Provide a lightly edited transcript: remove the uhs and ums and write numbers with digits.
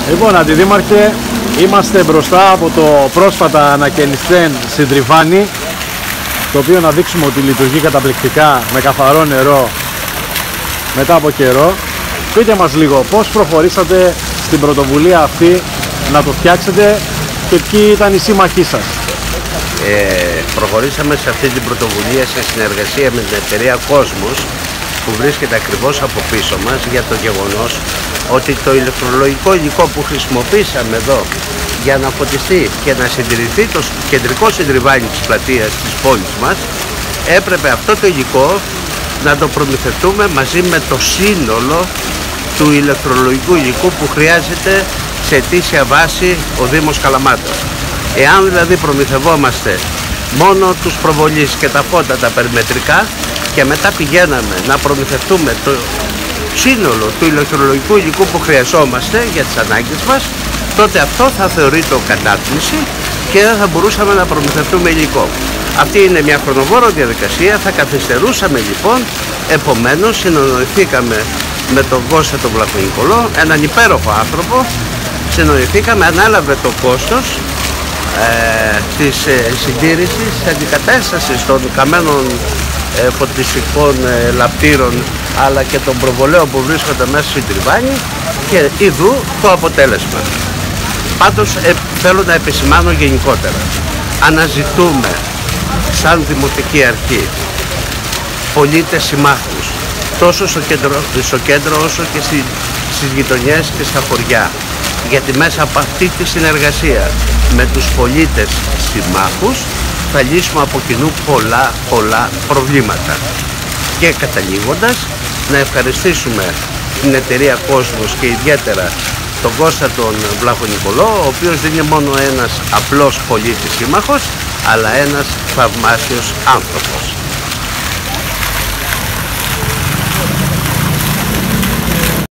Λοιπόν, Αντιδήμαρχε, είμαστε μπροστά από το πρόσφατα ανακαινιστέν συντριβάνι, το οποίο να δείξουμε ότι λειτουργεί καταπληκτικά με καθαρό νερό μετά από καιρό. Πείτε μας λίγο πώς προχωρήσατε στην πρωτοβουλία αυτή να το φτιάξετε και ποιοι ήταν οι σύμμαχοί σας. Προχωρήσαμε σε αυτή την πρωτοβουλία σε συνεργασία με την εταιρεία Κόσμος, που βρίσκεται ακριβώς από πίσω μας, για το γεγονός ότι το ηλεκτρολογικό υλικό που χρησιμοποίησαμε εδώ για να φωτιστεί και να συντηρηθεί το κεντρικό συντριβάνι της πλατείας της πόλης μας, έπρεπε αυτό το υλικό να το προμηθευτούμε μαζί με το σύνολο του ηλεκτρολογικού υλικού που χρειάζεται σε αιτήσια βάση ο Δήμος Καλαμάτας. Εάν δηλαδή προμηθευόμαστε μόνο τους προβολείς και τα φώτα τα περιμετρικά και μετά πηγαίναμε να προμηθευτούμε το σύνολο του ηλεκτρολογικού υλικού που χρειαζόμαστε για τις ανάγκες μας, τότε αυτό θα θεωρείται κατάρτιση και δεν θα μπορούσαμε να προμηθευτούμε υλικό. Αυτή είναι μια χρονοβόρο διαδικασία, θα καθυστερούσαμε λοιπόν, επομένως συνοηθήκαμε με τον Κώστα τον Βλαχονικολό, έναν υπέροχο άνθρωπο, συνοηθήκαμε, ανάλαβε το κόστος της συντήρησης, της αντικατάστασης των καμένων φωτιστικών λαπτήρων αλλά και των προβολέων που βρίσκονται μέσα στην τριβάνι, και ειδού το αποτέλεσμα. Πάντως θέλω να επισημάνω γενικότερα, αναζητούμε σαν Δημοτική Αρχή πολίτες συμμάχους τόσο στο κέντρο όσο και στις γειτονιές και στα χωριά, γιατί μέσα από αυτή τη συνεργασία με τους πολίτες συμμάχους θα λύσουμε από κοινού πολλά προβλήματα. Και καταλήγοντας, να ευχαριστήσουμε την εταιρεία Κόσμος και ιδιαίτερα τον Κώστα τον Βλαχονικολό, ο οποίος δεν είναι μόνο ένας απλός πολίτης σύμμαχος, αλλά ένας θαυμάσιος άνθρωπος.